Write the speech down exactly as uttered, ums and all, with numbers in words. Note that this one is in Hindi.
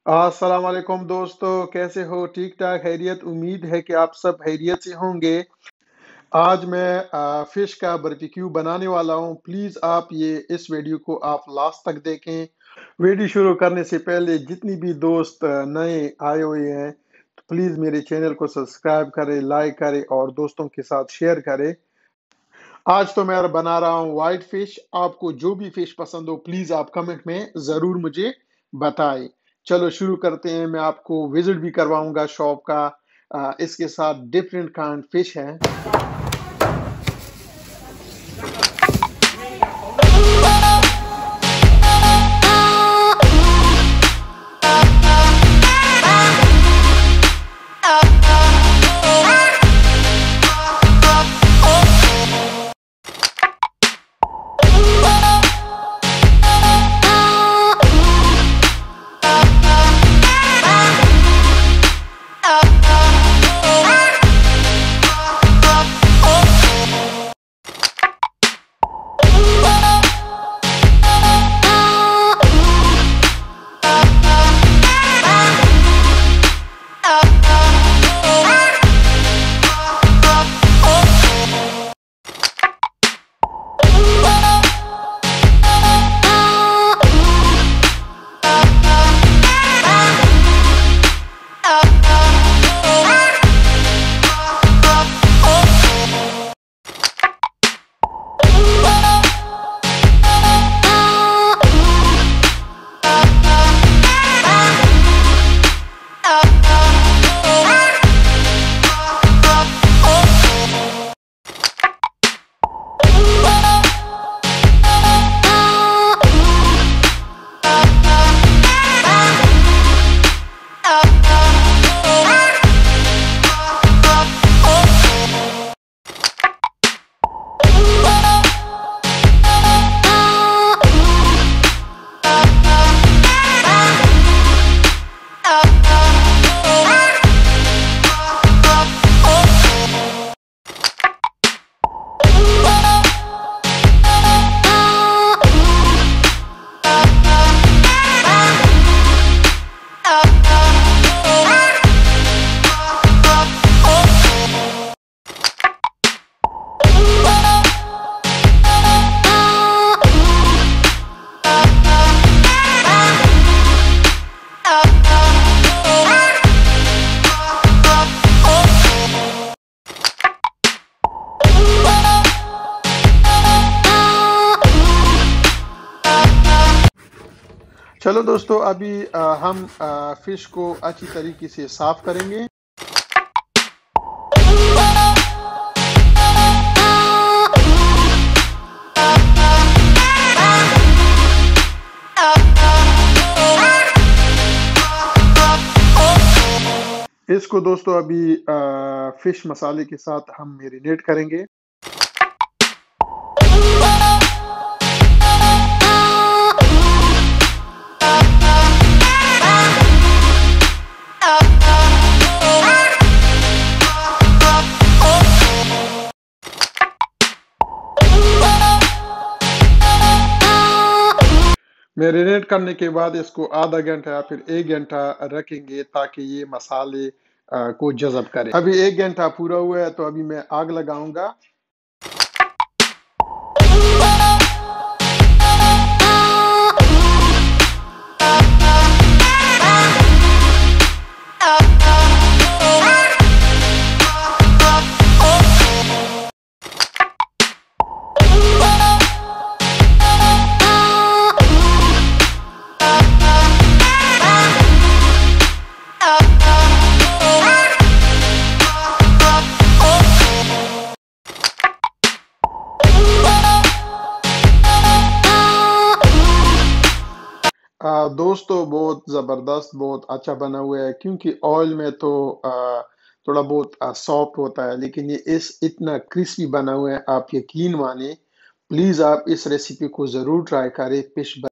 अस्सलाम वालेकुम दोस्तों, कैसे हो? ठीक-ठाक, खैरियत? उम्मीद है कि आप सब खैरियत से होंगे। आज मैं अ, फ़िश का बारबेक्यू बनाने वाला हूँ। प्लीज़ आप ये इस वीडियो को आप लास्ट तक देखें। वीडियो शुरू करने से पहले जितनी भी दोस्त अ, नए आए हुए हैं, तो प्लीज़ मेरे चैनल को सब्सक्राइब करें, लाइक करें और दोस्तों के साथ शेयर करें। आज तो मैं बना रहा हूँ व्हाइट फ़िश। आपको जो भी फ़िश पसंद हो प्लीज़ आप कमेंट में ज़रूर मुझे बताएँ। चलो शुरू करते हैं, मैं आपको विज़िट भी करवाऊँगा शॉप का। अ, इसके साथ डिफरेंट काइंड फ़िश हैं। चलो दोस्तों, अभी अ, हम अ, फ़िश को अच्छी तरीके से साफ़ करेंगे। इसको दोस्तों अभी अ, फ़िश मसाले के साथ हम मैरिनेट करेंगे। मैरिनेट करने के बाद इसको आधा घंटा या फिर एक घंटा रखेंगे ताकि ये मसाले अ, को जज़ब करे। अभी एक घंटा पूरा हुआ है तो अभी मैं आग लगाऊंगा। अ, दोस्तों बहुत ज़बरदस्त, बहुत अच्छा बना हुआ है क्योंकि ऑयल में तो अ, थोड़ा बहुत अ, सॉफ्ट होता है, लेकिन ये इस इतना क्रिस्पी बना हुआ है, आप यकीन मानिए। प्लीज़ आप इस रेसिपी को ज़रूर ट्राई करें। फिश